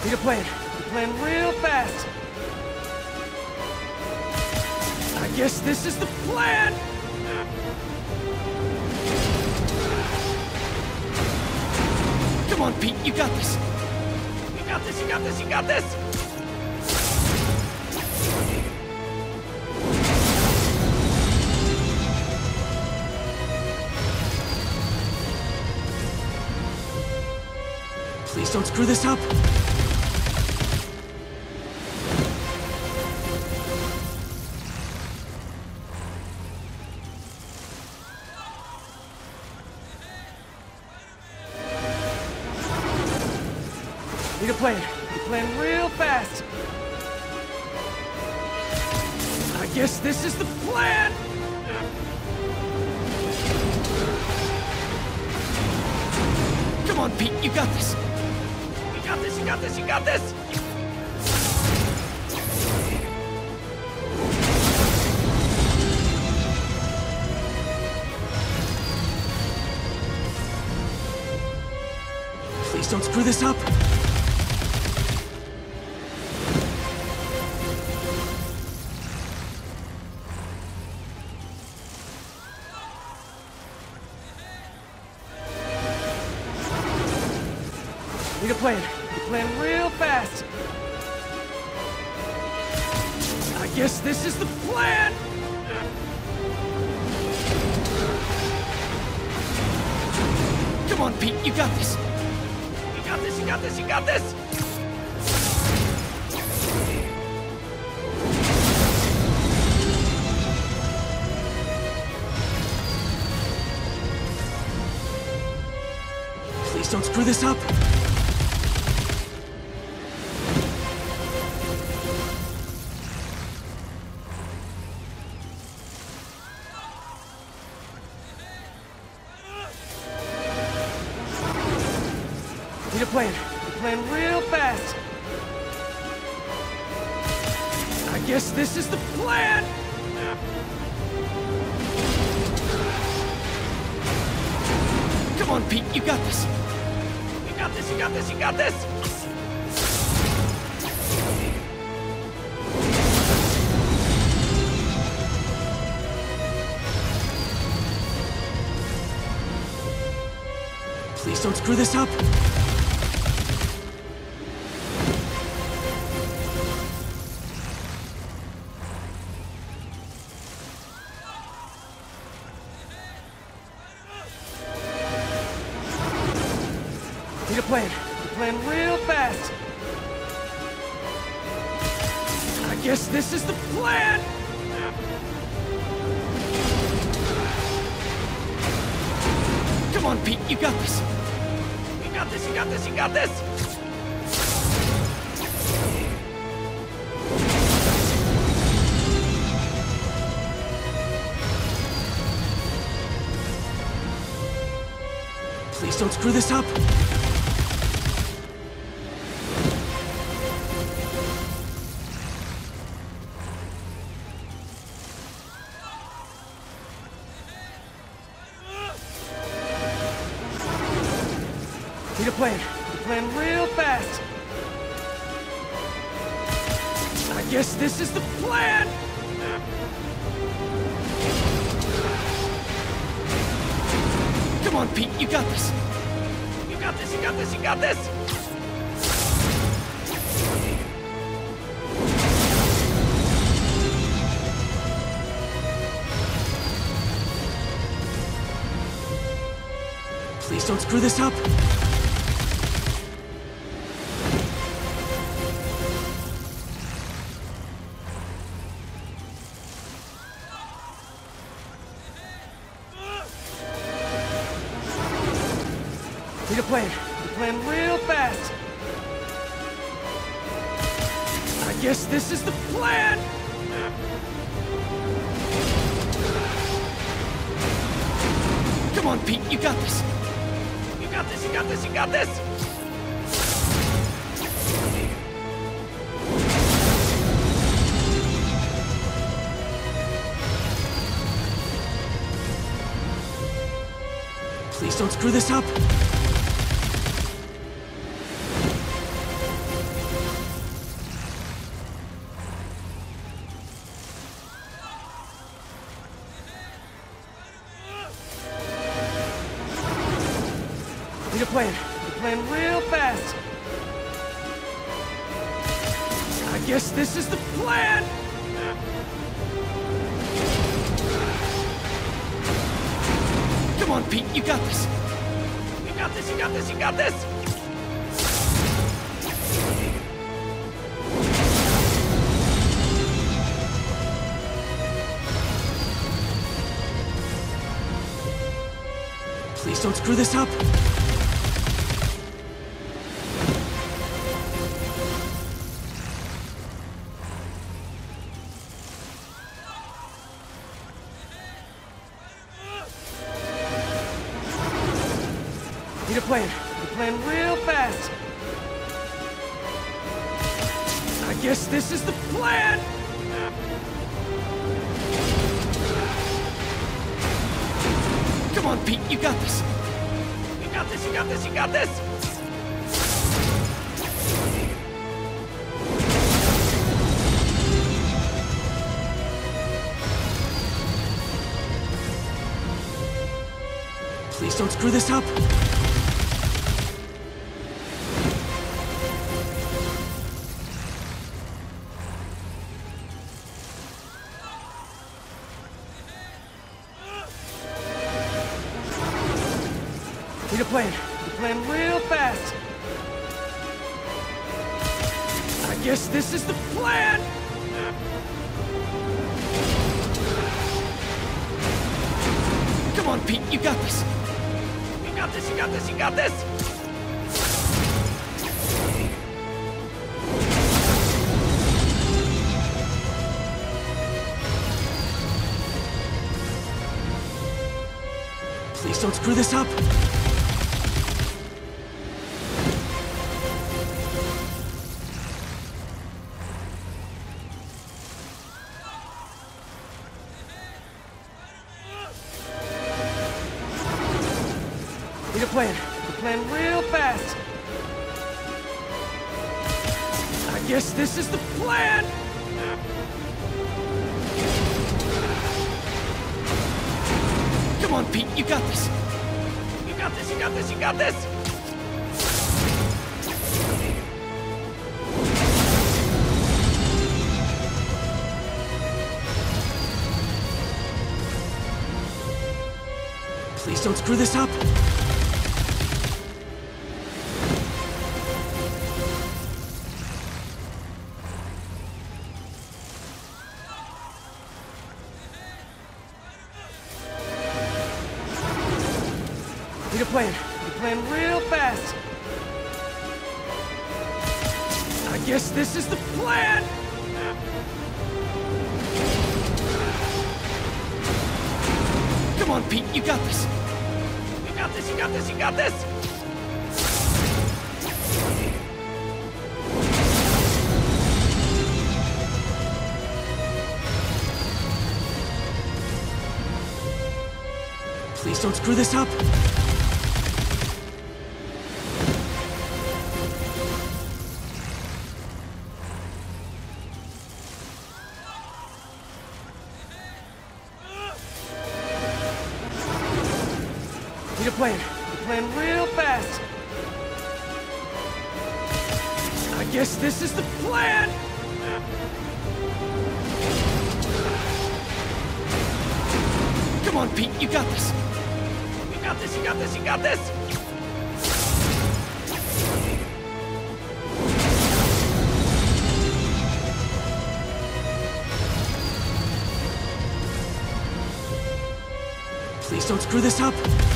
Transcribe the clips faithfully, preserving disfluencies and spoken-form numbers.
Need a plan. Need a plan real fast. I guess this is the plan! Come on, Pete, you got this! You got this, you got this, you got this! Please don't screw this up! Need a plan. Need a plan real fast. I guess this is the plan! Come on, Pete, you got this! You got this, you got this, you got this! Please don't screw this up! Need a plan. Need a plan real fast. I guess this is the plan! Come on, Pete, you got this! You got this, you got this, you got this! Please don't screw this up! Need a plan. Need a plan real fast. I guess this is the plan! Come on, Pete, you got this! You got this, you got this, you got this! Please don't screw this up! Need a plan. Need a plan real fast. I guess this is the plan! Come on, Pete, you got this! You got this, you got this, you got this! Please don't screw this up! Need a plan. Need a plan real fast. I guess this is the plan! Come on, Pete, you got this! You got this, you got this, you got this! Please don't screw this up! Need a plan. Need a plan real fast. I guess this is the plan! Come on, Pete, you got this! You got this, you got this, you got this! Please don't screw this up! Need a plan. Need a plan real fast. I guess this is the plan! Come on, Pete, you got this! You got this, you got this, you got this! Please don't screw this up! Need a plan. Need a plan real fast. I guess this is the plan! Come on, Pete, you got this! You got this, you got this, you got this! Please don't screw this up! Need a plan. Need a plan real fast. I guess this is the plan! Come on, Pete, you got this! You got this, you got this, you got this! Please don't screw this up! Need a plan. Need a plan real fast. I guess this is the plan! Come on, Pete, you got this! You got this, you got this, you got this! Please don't screw this up! Need a plan. Need a plan real fast. I guess this is the plan! Come on, Pete, you got this! You got this, you got this, you got this! Please don't screw this up! Need a plan. Need a plan real fast. I guess this is the plan! Come on, Pete, you got this! You got this, you got this, you got this! Please don't screw this up!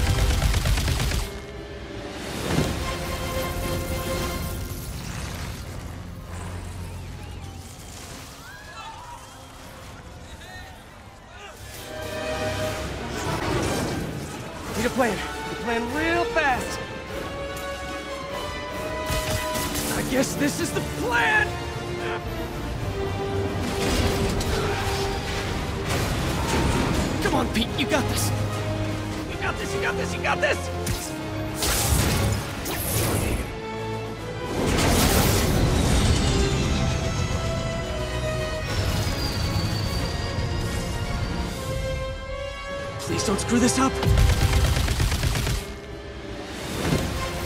Need a plan. Need a plan real fast. I guess this is the plan! Come on, Pete, you got this! You got this, you got this, you got this! Please don't screw this up!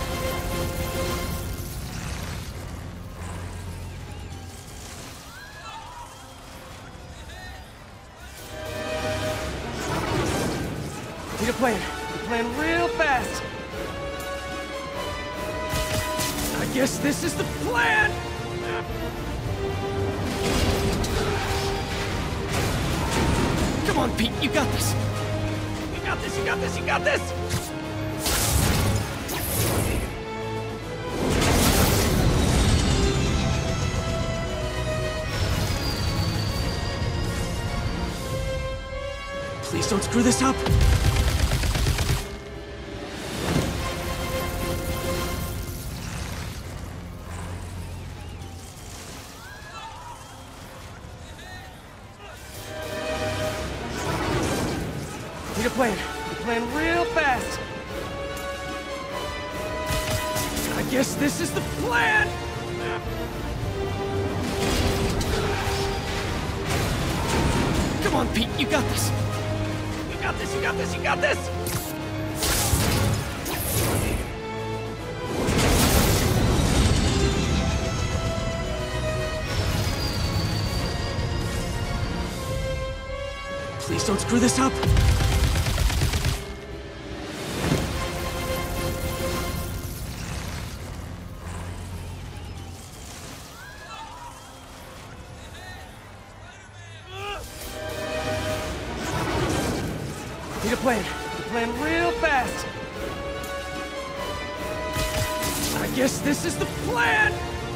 plan. The plan real fast. I guess this is the plan! Come on, Pete, you got this! You got this, you got this, you got this! Please don't screw this up! Need a plan. Plan real fast. I guess this is the plan! Come on, Pete, you got this! You got this, you got this, you got this! Please don't screw this up! Need a plan. Plan real fast. I guess this is the plan!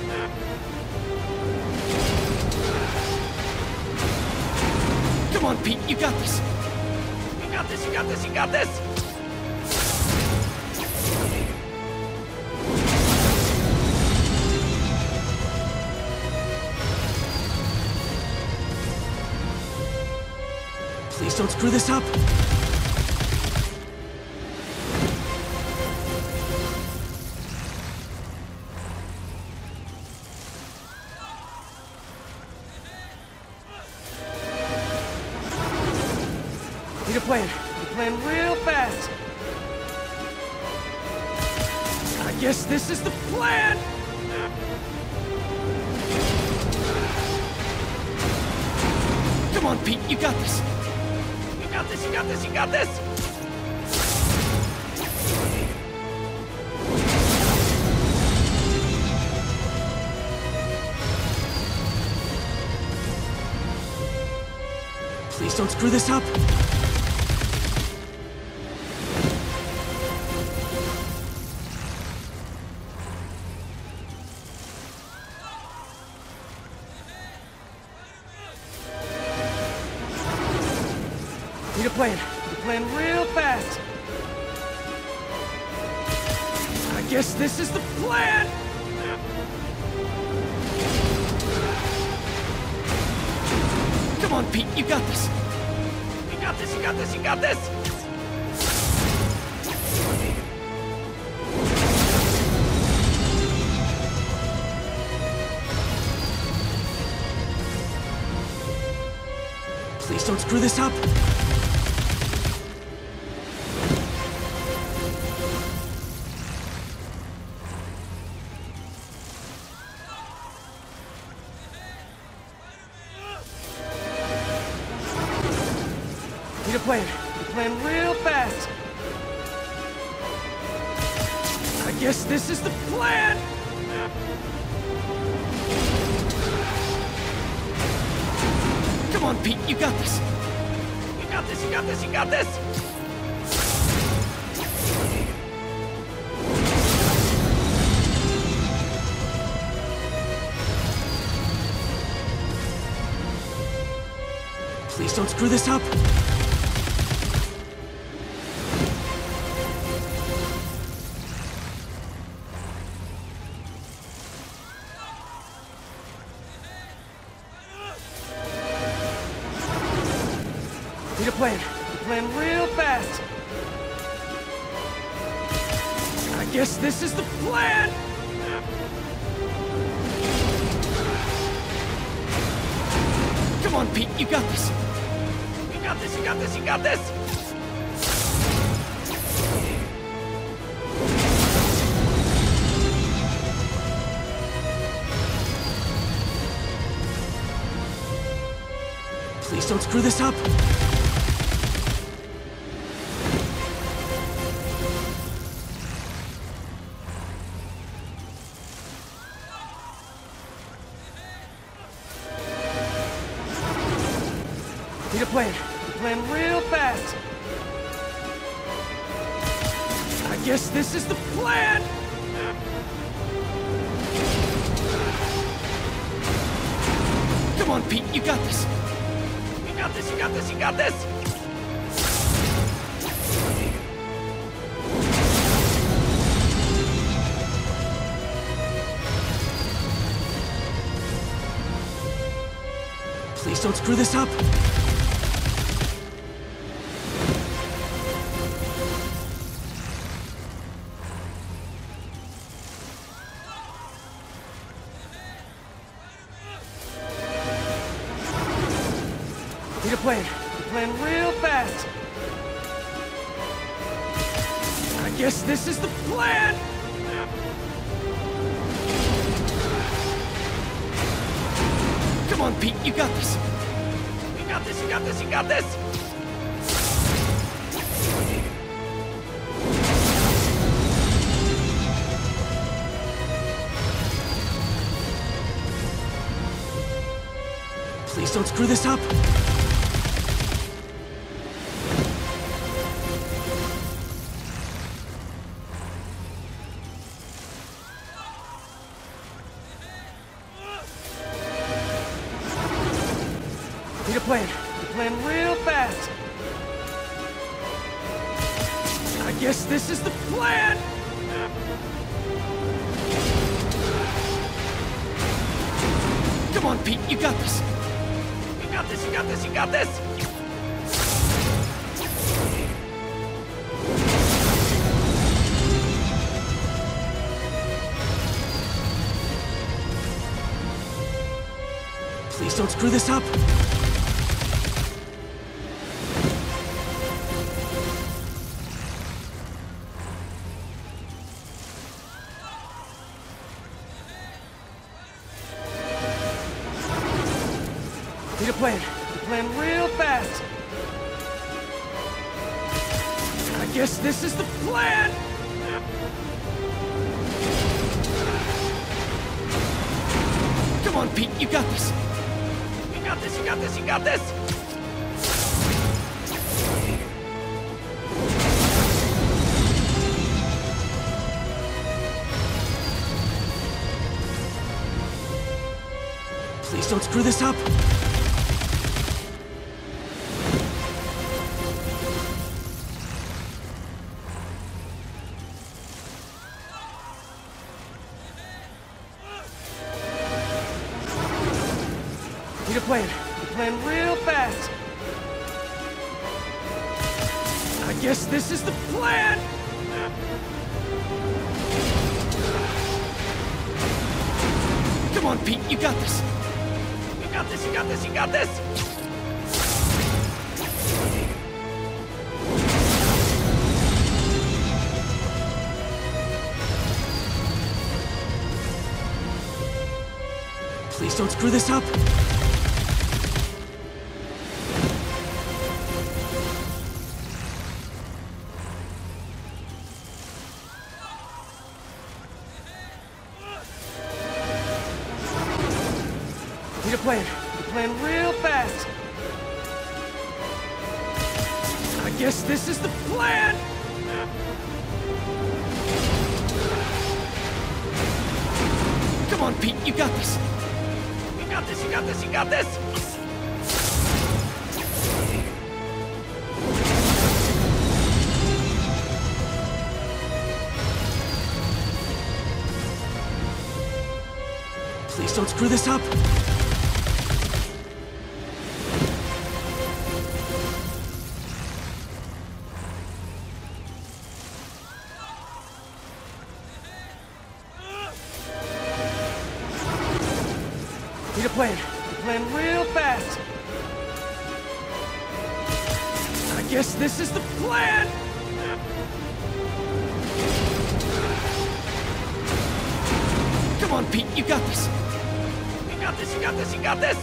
Come on, Pete, you got this! You got this, you got this, you got this! Please don't screw this up! Need a plan. Plan real fast. I guess this is the plan! Come on, Pete, you got this! You got this, you got this, you got this! Please don't screw this up! Need a plan. Plan real fast. I guess this is the plan! Come on, Pete, you got this! You got this, you got this, you got this! Please don't screw this up! Need a plan. Plan real fast. I guess this is the plan! Come on, Pete, you got this! You got this, you got this, you got this! Please don't screw this up! Need a plan. Plan real fast. I guess this is the plan! Come on, Pete, you got this! You got this, you got this, you got this! Please don't screw this up! Need a plan. Plan real fast. I guess this is the plan! Come on, Pete, you got this! You got this, you got this, you got this! Please don't screw this up! Need a plan. Plan real fast. I guess this is the plan! Come on, Pete, you got this! You got this, you got this, you got this! Please don't screw this up! Need a plan. Plan real fast. I guess this is the plan! Come on, Pete, you got this! You got this, you got this, you got this! Please don't screw this up! Need a plan. Plan real fast. I guess this is the plan! Come on, Pete, you got this! You got this, you got this, you got this! Please don't screw this up! Need a plan. Plan real fast. I guess this is the plan! Come on, Pete, you got this! You got this, you got this, you got this! Please don't screw this up! Need a plan. Plan real fast. I guess this is the plan! Come on, Pete, you got this! You got this, you got this, you got this! Please don't screw this up! Need a plan. Plan real fast. I guess this is the plan! Come on, Pete, you got this! You got this, you got this, you got this!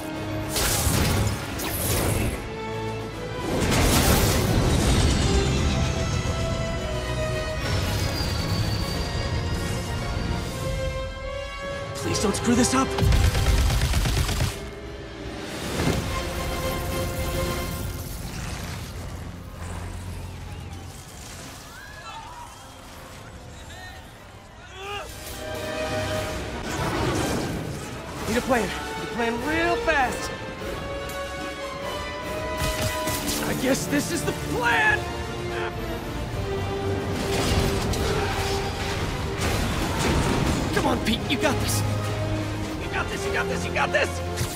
Please don't screw this up! Need a plan. Need a plan real fast. I guess this is the plan! Come on, Pete, you got this. You got this, you got this, you got this!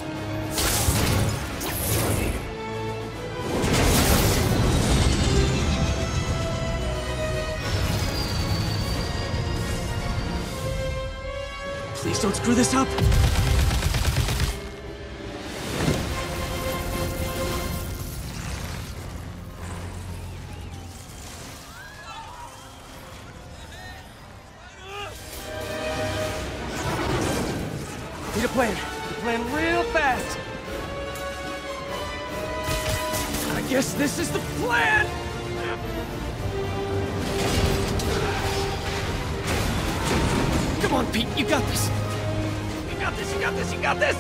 Please don't screw this up. Need a plan. Need a plan real fast. I guess this is the plan! Come on, Pete, you got this. You got this, you got this, you got this!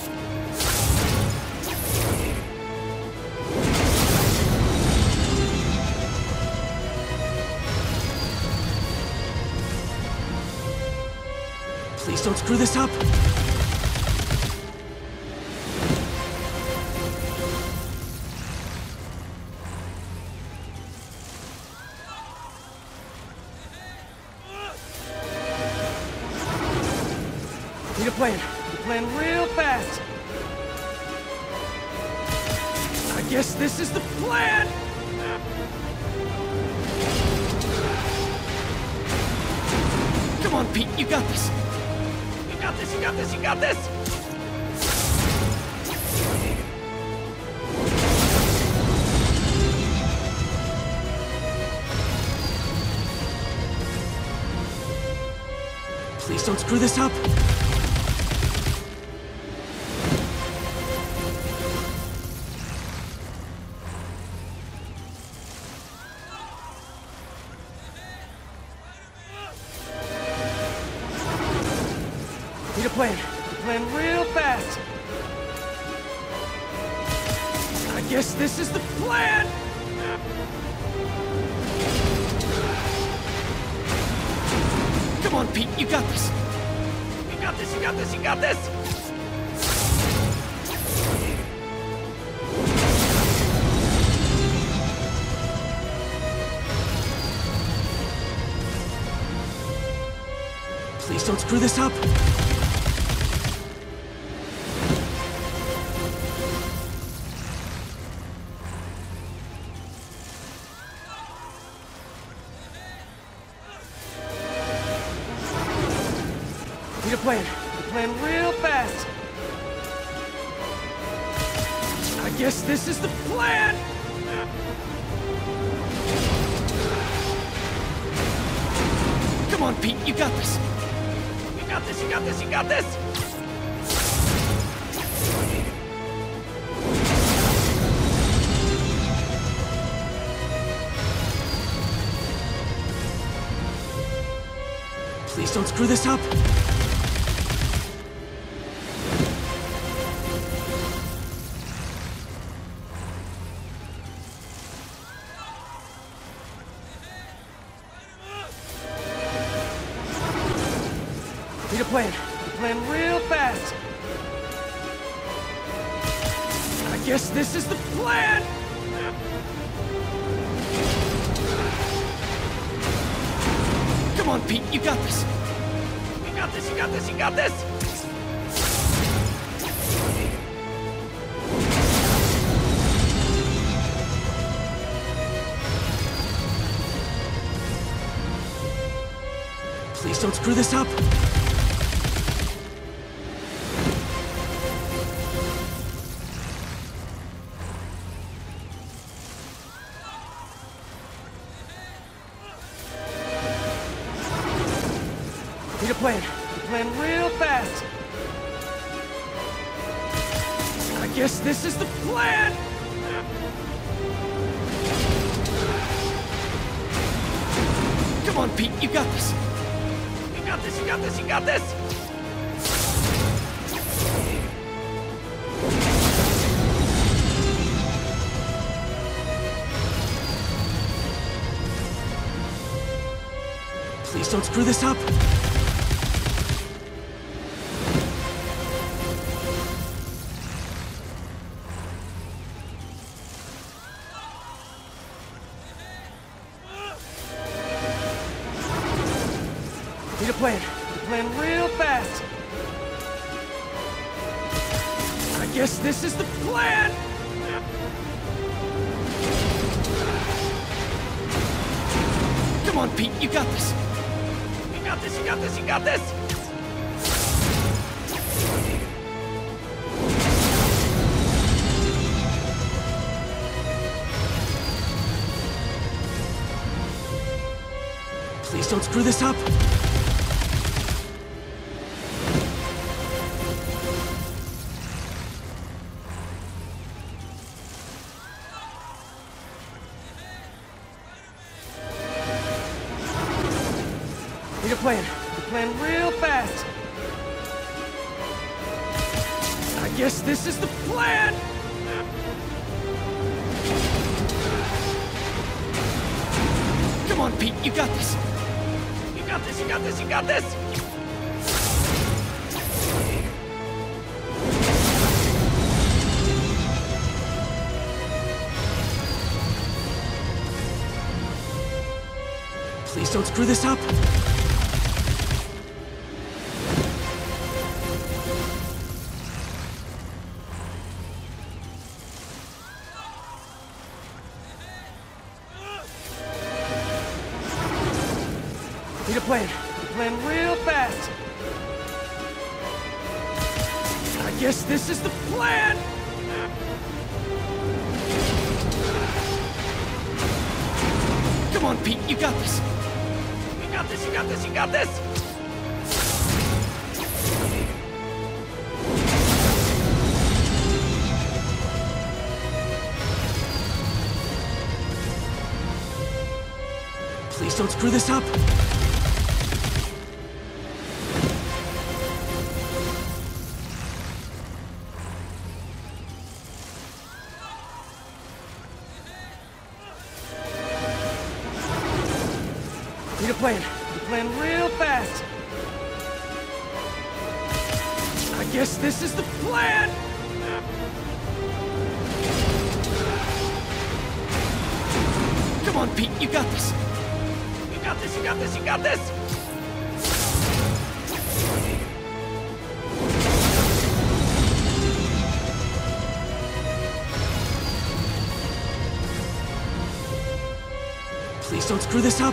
Please don't screw this up. Need a plan. Need a plan real fast. I guess this is the plan! Come on, Pete, you got this. You got this, you got this, you got this! Please don't screw this up. Need a plan. Need a plan real fast. I guess this is the plan! Come on, Pete, you got this. You got this, you got this, you got this! Please don't screw this up. Need a plan. Need a plan real fast. I guess this is the plan! Come on, Pete, you got this. You got this, you got this, you got this! Please don't screw this up. Need a plan. Need a plan real fast. I guess this is the plan! Come on, Pete, you got this. You got this, you got this, you got this! Please don't screw this up. Need a plan. Need a plan real fast. I guess this is the plan! Come on, Pete, you got this. You got this, you got this, you got this! Please don't screw this up. Need a plan. Need a plan real fast. I guess this is the plan! Come on, Pete, you got this. You got this, you got this, you got this! Please don't screw this up! Need a plan. Need a plan real fast. I guess this is the plan! Come on, Pete, you got this. You got this, you got this, you got this! Please don't screw this up! Need a plan. Need a plan real fast. I guess this is the plan! Come on, Pete, you got this. You got this, you got this, you got this! Please don't screw this up! Need a plan. Need a plan real fast. I guess this is the plan! Come on, Pete, you got this. You got this, you got this, you got this! Please don't screw this up!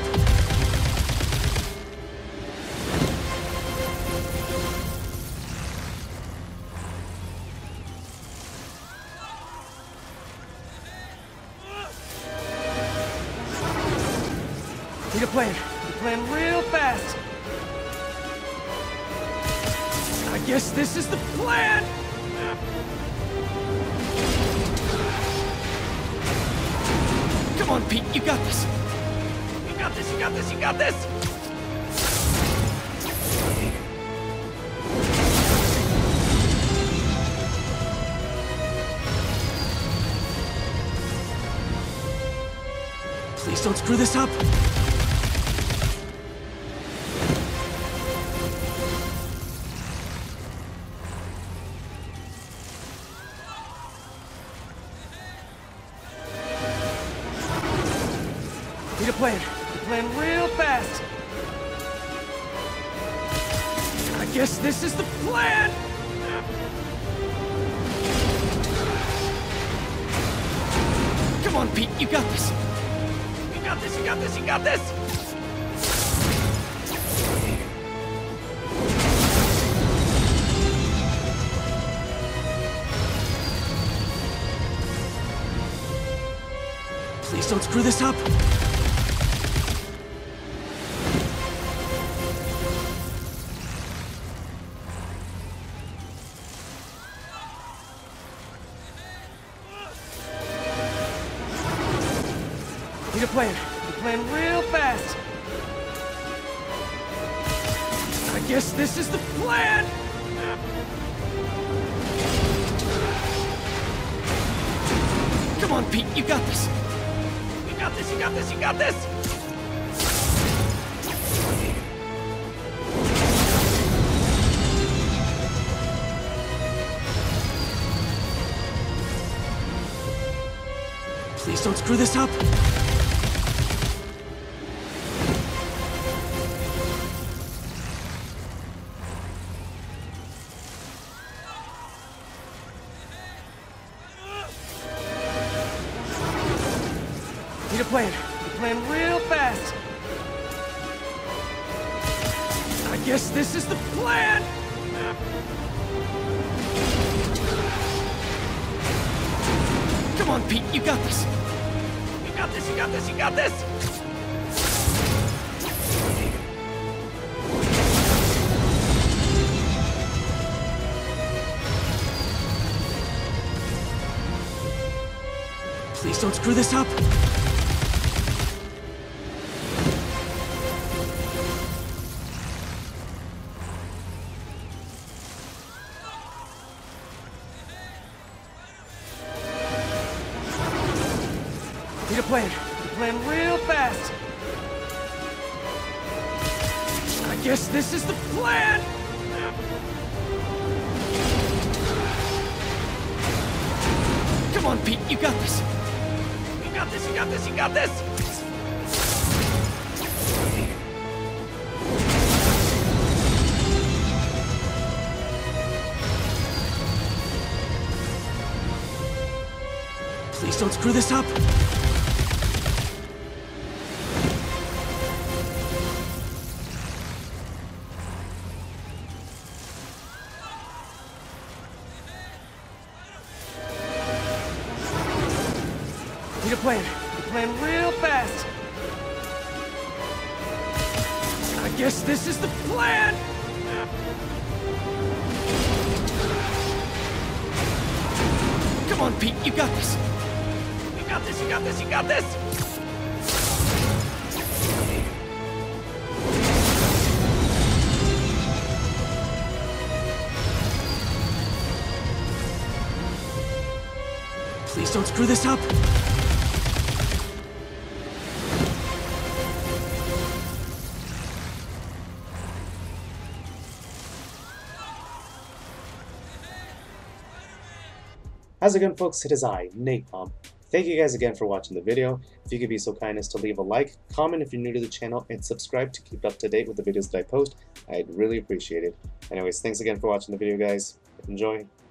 Need a plan. Need a plan real fast. I guess this is the plan! Come on, Pete, you got this. You got this, you got this, you got this! Please don't screw this up! Need a plan. Need a plan real fast. I guess this is the plan! Come on, Pete, you got this. You got this, you got this, you got this! Please don't screw this up! Need a plan. Need a plan real fast. I guess this is the plan! Come on, Pete, you got this. You got this, you got this, you got this! Please don't screw this up! plan. Need a plan real fast. I guess this is the plan! Come on, Pete, you got this! You got this, you got this, you got this! Please don't screw this up! Need a plan. Need a plan real fast. I guess this is the plan! Come on, Pete, you got this! You got this, you got this, you got this! Please don't screw this up! Need a plan. Need a plan real fast. I guess this is the plan! Come on, Pete, you got this! You got this, you got this, you got this! Please don't screw this up! How's it going, folks? It is I, Napalm. Thank you guys again for watching the video. If you could be so kind as to leave a like, comment if you're new to the channel, and subscribe to keep up to date with the videos that I post, I'd really appreciate it. Anyways, thanks again for watching the video, guys. Enjoy.